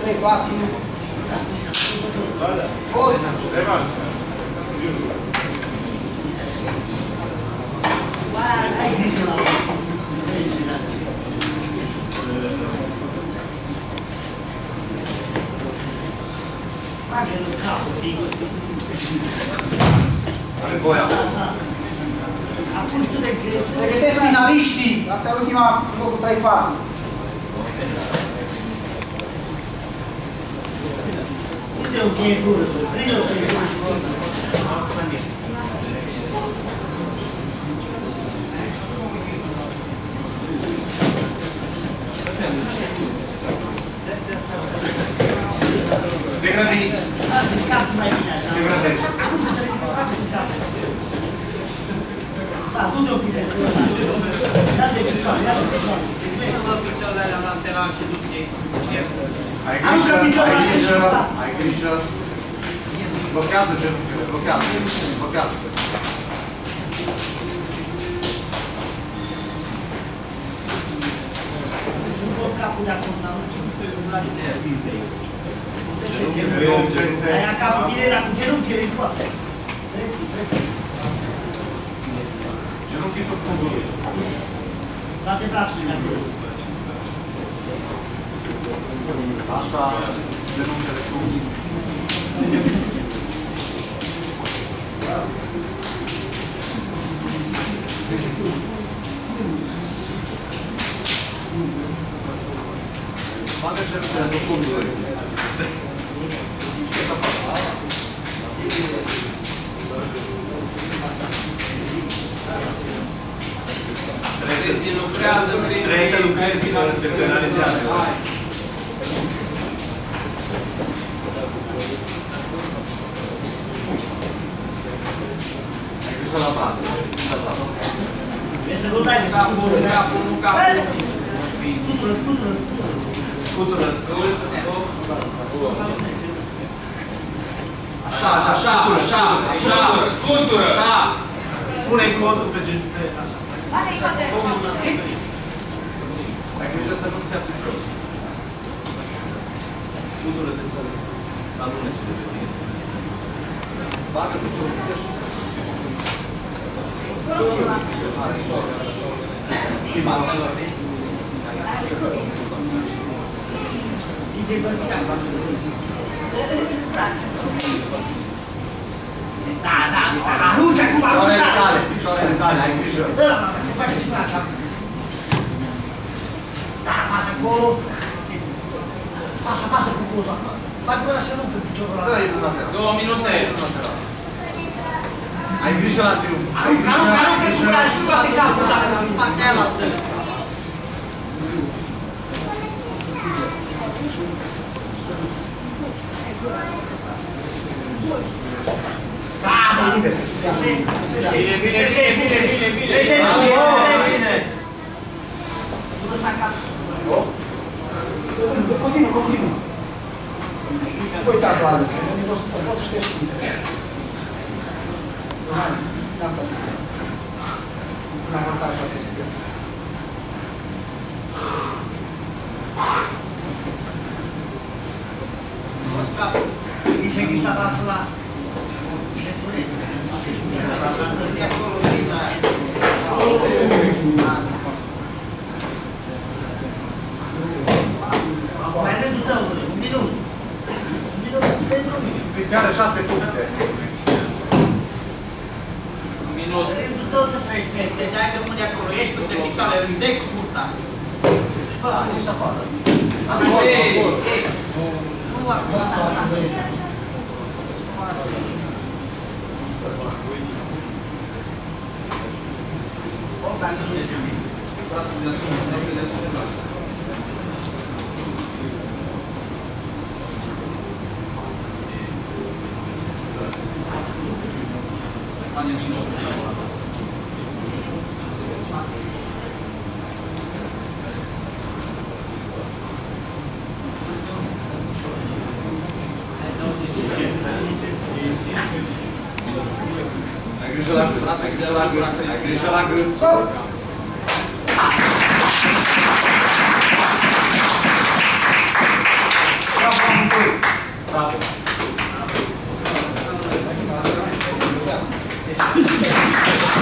3, 4. Os. Pregătesc finaliștii. Asta e ultima, locul 3-4. Uite o cheietură, prinde o cheietură și Te grăbi. casă mai bine așa. Te grăbești. Acum te trec pe casă. Da, du-te un pic de acolo. Ia de picioare, ia de picioare. Mă picioarele alea lateral și du-te. Ai grijă, ai grijă, ai grijă. Blochează genunchiul, blochează, blochează. Nu pot capul de acolo, dar nu știu. Aia capul bine, dar cu genunchiile e foarte. Genunchii sub fundului. Toate brațele de acolo. Așa, genunchiile sub. Bagă genunchiile sub fundului. Trebuie să lucrezi, că te penalizează. Ai grijă la braț. Vrei să nu dai de capul, nu capul. Scutură. Scutură. Așa, scutură. Pune contul pe genunchi. Ai grijă să nu-ți ia piciorul. Scutură de să alunece de pe tine. Bagă piciorul sus și... Da, arunci acum, Picioarele tale, ai grijă. Face și pe așa. Da, pasă acolo. Pasă cu codul acolo. Fac până așa nu pe piciorul ăla. Dă-i în lateral. 2 minute. Ai grijă la triumf. Aruncă cu care și toate capul ăla. Partea aia la altă. Bine. Continuă. Uitați la alea. Poți să ștergi cu mine. Asta e. Un avantaj la chestia. Ghiși la brațul ăla. Ține acolo briza aia. Mai rândul tău, un minut. Un minut pentru mine. Cristiană, 6 puncte. Minut. Rândul tău să treci pe se dai de unde acolo. Ești pe picioarele lui, dai cu burta. Ești afară. Ești. Nu acolo. Brațul de asum, brațul de asum. Pane minut. Ai grijă la gât. Ai grijă la gât. Bravo! Asta nu este.